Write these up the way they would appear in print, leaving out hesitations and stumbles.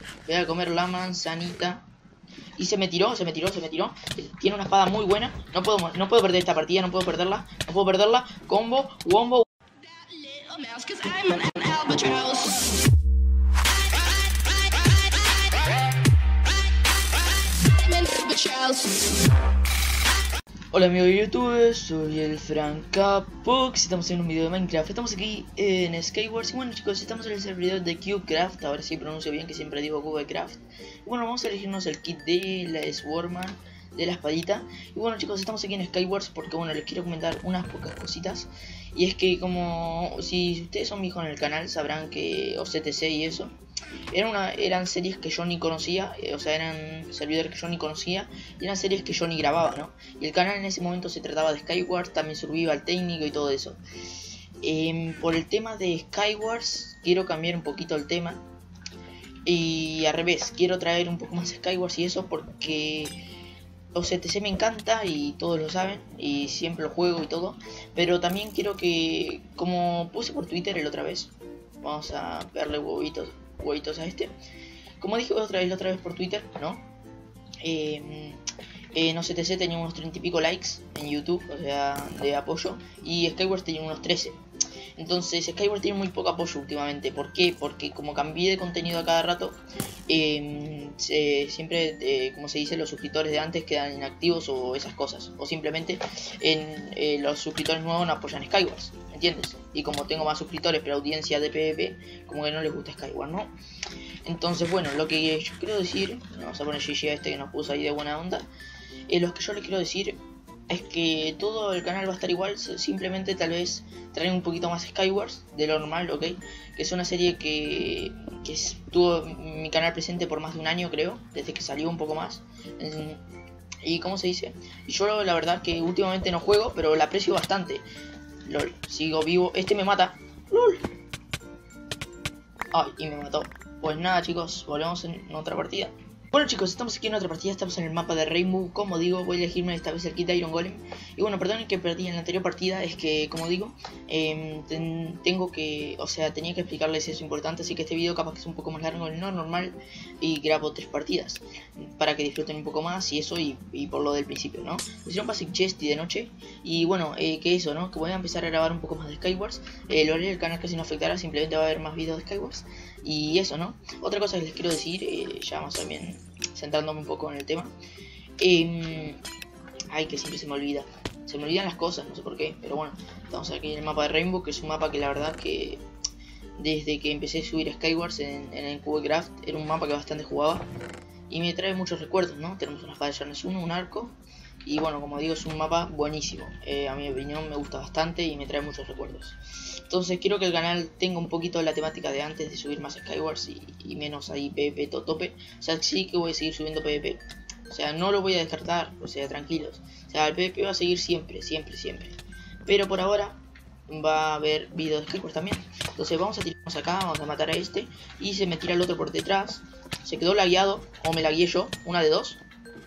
Voy a comer la manzanita. Y se me tiró. Tiene una espada muy buena. No puedo perder esta partida, no puedo perderla. Combo, wombo. Hola amigos de YouTube, soy el Francapux. Estamos en un video de Minecraft. Estamos aquí en Skywars. Y bueno chicos, estamos en el servidor de Cubecraft. Ahora sí pronuncio bien, que siempre digo Cubecraft. Y bueno, vamos a elegirnos el kit de la Swarman, de la espadita. Y bueno chicos, estamos aquí en Skywars porque bueno, les quiero comentar unas pocas cositas. Y es que como si ustedes son viejos en el canal sabrán que OCTC y eso eran series que yo ni conocía, o sea, eran servidores que yo ni conocía y eran series que yo ni grababa, ¿no? Y el canal en ese momento se trataba de Skywars, también survival técnico y todo eso. Por el tema de Skywars quiero cambiar un poquito el tema y al revés, quiero traer un poco más Skywars y eso porque OCTC me encanta y todos lo saben y siempre lo juego y todo, pero también quiero que, como puse por Twitter la otra vez, vamos a verle huevitos a este. Como dije otra vez por Twitter, ¿no? En OCTC tenía unos 30 y pico likes en YouTube, o sea, de apoyo, y Skywars tenía unos 13. Entonces Skywars tiene muy poco apoyo últimamente. ¿Por qué? Porque como cambié de contenido a cada rato, siempre, como se dice, los suscriptores de antes quedan inactivos o esas cosas. O simplemente los suscriptores nuevos no apoyan Skywars, ¿entiendes? Y como tengo más suscriptores pero audiencia de PvP, como que no les gusta Skywars, ¿no? Entonces bueno, lo que yo quiero decir, vamos a poner GG a este que nos puso ahí de buena onda. Lo que yo les quiero decir es que todo el canal va a estar igual, simplemente tal vez traer un poquito más Skywars de lo normal, ¿ok? Que es una serie que estuvo en mi canal presente por más de un año, creo, desde que salió un poco más. Y ¿cómo se dice? Y yo la verdad que últimamente no juego, pero la aprecio bastante. LOL, sigo vivo, este me mata. LOL. Ay, y me mató. Pues nada chicos, volvemos en otra partida. Bueno chicos, estamos aquí en otra partida, estamos en el mapa de Rainbow. Como digo, voy a elegirme esta vez el kit de Iron Golem. Y bueno, perdonen que perdí en la anterior partida, es que como digo, tengo que, o sea, tenía que explicarles eso importante. Así que este video capaz que es un poco más largo de lo normal y grabo 3 partidas para que disfruten un poco más y eso, y por lo del principio, ¿no? Hicieron Basic Chest y de noche. Y bueno, que eso, ¿no? Que voy a empezar a grabar un poco más de Skywars. Lo haré, el canal casi no afectará, simplemente va a haber más videos de Skywars. Y eso, ¿no? Otra cosa que les quiero decir, ya más también centrándome un poco en el tema. Ay, que siempre se me olvidan las cosas, no sé por qué. Pero bueno, estamos aquí en el mapa de Rainbow, que es un mapa que la verdad que desde que empecé a subir Skywars en el Cubecraft era un mapa que bastante jugaba y me trae muchos recuerdos, ¿no? Tenemos una espada de Sharnes 1, un arco. Y bueno, como digo, es un mapa buenísimo. A mi opinión me gusta bastante y me trae muchos recuerdos. Entonces quiero que el canal tenga un poquito la temática de antes de subir más Skywars y menos ahí PvP tope. O sea, sí que voy a seguir subiendo PvP. O sea, no lo voy a descartar, o sea, tranquilos. O sea, el PvP va a seguir siempre. Pero por ahora va a haber videos de Skywars también. Entonces vamos a tirarnos acá, vamos a matar a este. Y se me tira el otro por detrás. Se quedó lagueado, o me lagueé yo. Una de dos.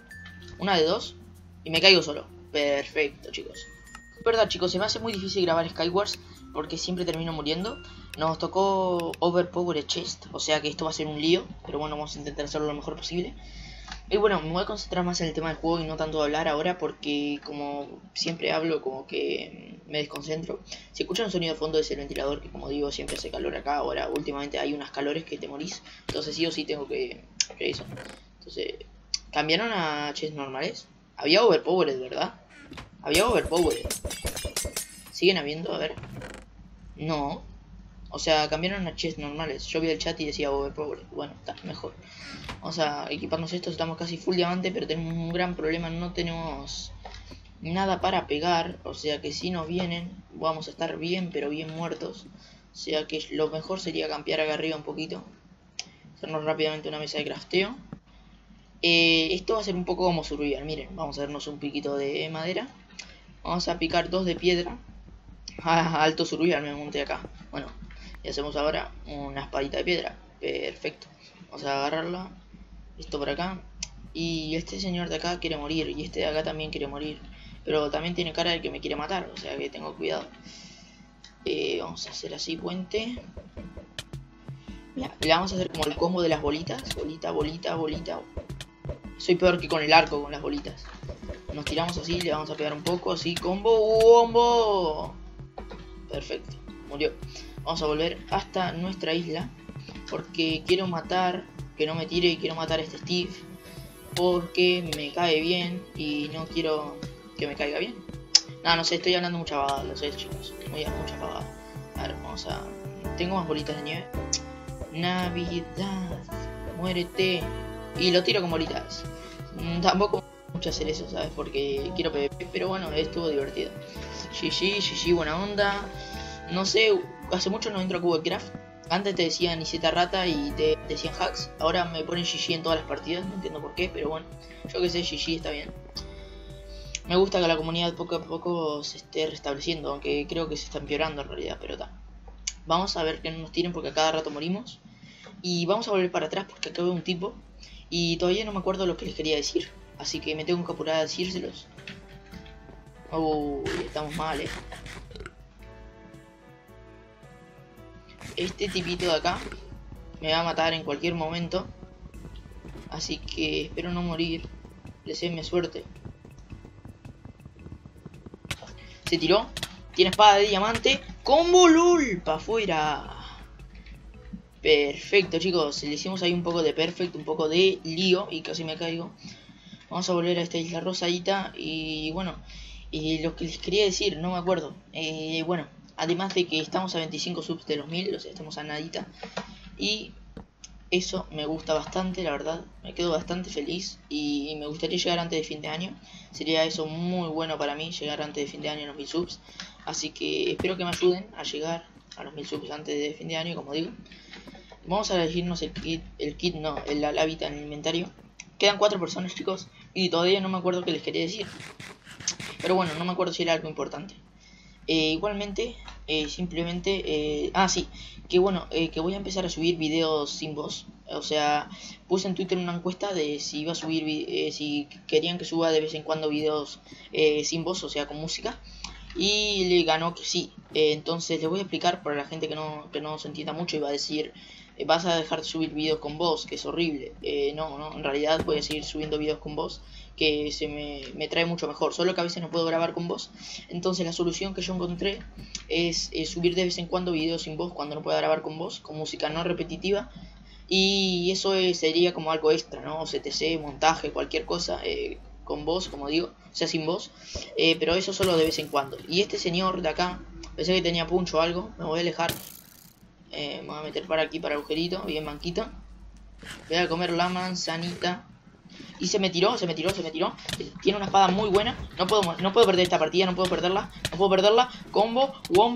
Y me caigo solo. Perfecto, chicos. Verdad, chicos, se me hace muy difícil grabar Skywars porque siempre termino muriendo. Nos tocó Overpowered Chest, o sea que esto va a ser un lío, pero bueno, vamos a intentar hacerlo lo mejor posible. Y bueno, me voy a concentrar más en el tema del juego y no tanto hablar ahora porque como siempre hablo como que me desconcentro. Si escuchan un sonido de fondo es el ventilador, que como digo siempre hace calor acá. Ahora últimamente hay unas calores que te morís, entonces sí o sí tengo que eso. Entonces, ¿cambiaron a chests normales? Había Overpowered, ¿verdad? Había Overpowered. ¿Siguen habiendo? A ver. No. O sea, cambiaron a chests normales. Yo vi el chat y decía Overpowered. Bueno, está mejor. Vamos a equiparnos esto. Estamos casi full diamante, pero tenemos un gran problema. No tenemos nada para pegar. O sea que si nos vienen, vamos a estar bien, pero bien muertos. O sea que lo mejor sería campear acá arriba un poquito. Hacernos rápidamente una mesa de crafteo. Esto va a ser un poco como survival. Miren, vamos a darnos un piquito de madera. Vamos a picar 2 de piedra. Alto survival me monté acá. Bueno, y hacemos ahora una espadita de piedra. Perfecto. Vamos a agarrarla. Esto por acá. Y este señor de acá quiere morir. Y este de acá también quiere morir. Pero también tiene cara de que me quiere matar. O sea que tengo cuidado. Vamos a hacer así puente. Mira, le vamos a hacer como el combo de las bolitas. Bolita, bolita, bolita. Soy peor que con el arco, con las bolitas. Nos tiramos así, le vamos a pegar un poco, así, combo. Perfecto, murió. Vamos a volver hasta nuestra isla. Porque quiero matar, que no me tire, y quiero matar a este Steve. Porque me cae bien y no quiero que me caiga bien. No sé, estoy hablando mucha pavada, lo sé, chicos. Mucha pavada. A ver, vamos a... Tengo más bolitas de nieve. Navidad, muérete. Y lo tiro con bolitas. Tampoco mucho hacer eso, ¿sabes? Porque quiero PvP, pero bueno, estuvo divertido. GG, buena onda. No sé, hace mucho no entro a Cubecraft. Antes te decían Iseta Rata y te decían hacks. Ahora me ponen GG en todas las partidas, no entiendo por qué, pero bueno. Yo que sé, GG está bien. Me gusta que la comunidad poco a poco se esté restableciendo, aunque creo que se está empeorando en realidad, pero está. Vamos a ver que no nos tiren porque a cada rato morimos. Y vamos a volver para atrás porque acá veo un tipo. Y todavía no me acuerdo lo que les quería decir. Así que me tengo que apurar a decírselos. Uy, estamos mal, Este tipito de acá me va a matar en cualquier momento. Así que espero no morir. Deseenme suerte. Se tiró. Tiene espada de diamante. ¡Combo LOL! ¡Pa' afuera! Perfecto, chicos. Le hicimos ahí un poco de perfect, un poco de lío. Y casi me caigo. Vamos a volver a esta isla rosadita. Y bueno, lo que les quería decir, no me acuerdo. Bueno, además de que estamos a 25 subs de los 1000, o sea, estamos a nadita. Y eso me gusta bastante, la verdad. Me quedo bastante feliz. Y me gustaría llegar antes de fin de año. Sería eso muy bueno para mí, llegar antes de fin de año a los 1000 subs. Así que espero que me ayuden a llegar a los 1000 subs antes de fin de año, como digo. Vamos a elegirnos el kit no, el hábitat en el inventario. Quedan 4 personas, chicos. Y todavía no me acuerdo qué les quería decir. Pero bueno, no me acuerdo si era algo importante. Igualmente, simplemente... sí, que bueno, que voy a empezar a subir videos sin voz. O sea, puse en Twitter una encuesta de si iba a subir, si querían que suba de vez en cuando videos sin voz, o sea, con música. Y le ganó que sí. Entonces les voy a explicar para la gente que no se entienda mucho y va a decir... vas a dejar de subir videos con voz, que es horrible. No, en realidad voy a seguir subiendo videos con voz, que me trae mucho mejor. Solo que a veces no puedo grabar con voz. Entonces la solución que yo encontré es subir de vez en cuando videos sin voz cuando no pueda grabar con voz, con música no repetitiva. Y eso sería como algo extra, ¿no? CTC, montaje, cualquier cosa, con voz, como digo, o sea, sin voz. Pero eso solo de vez en cuando. Y este señor de acá, pensé que tenía puncho o algo, me voy a alejar. Me voy a meter para aquí, para el agujerito, bien manquito. Voy a comer la manzanita. Y se me tiró. Tiene una espada muy buena. No puedo perder esta partida, no puedo perderla. Combo,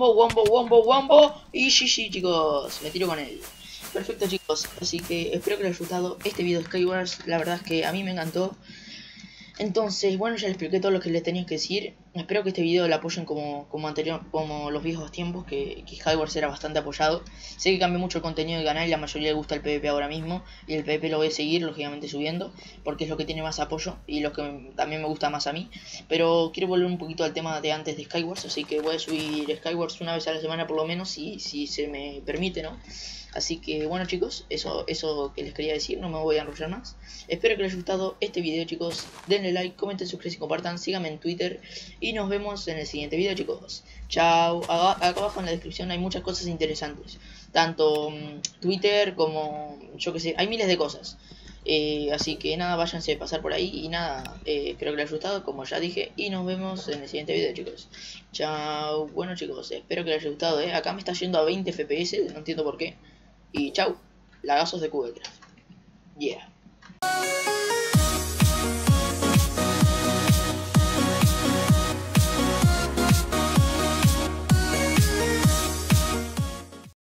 wombo. Y GG, chicos. Me tiro con él. Perfecto, chicos. Así que espero que les haya gustado este video de Skywars. La verdad es que a mí me encantó. Entonces, bueno, ya les expliqué todo lo que les tenía que decir. Espero que este video lo apoyen como los viejos tiempos, que Skywars era bastante apoyado. Sé que cambió mucho el contenido del canal y la mayoría le gusta el PvP ahora mismo. Y el PvP lo voy a seguir, lógicamente, subiendo, porque es lo que tiene más apoyo y lo que también me gusta más a mí. Pero quiero volver un poquito al tema de antes de Skywars, así que voy a subir Skywars una vez a la semana por lo menos, si se me permite, ¿no? Así que bueno, chicos, eso que les quería decir, no me voy a enrollar más. Espero que les haya gustado este video, chicos. Denle like, comenten, suscríbanse y compartan. Síganme en Twitter y nos vemos en el siguiente video, chicos. Chao. Acá abajo en la descripción hay muchas cosas interesantes. Tanto Twitter como, yo que sé, hay miles de cosas. Así que nada, váyanse a pasar por ahí. Y nada, espero que les haya gustado, como ya dije. Y nos vemos en el siguiente video, chicos. Chao. Bueno, chicos, espero que les haya gustado, Acá me está yendo a 20 FPS, no entiendo por qué. Y chau, lagazos de Cubecraft. Yeah.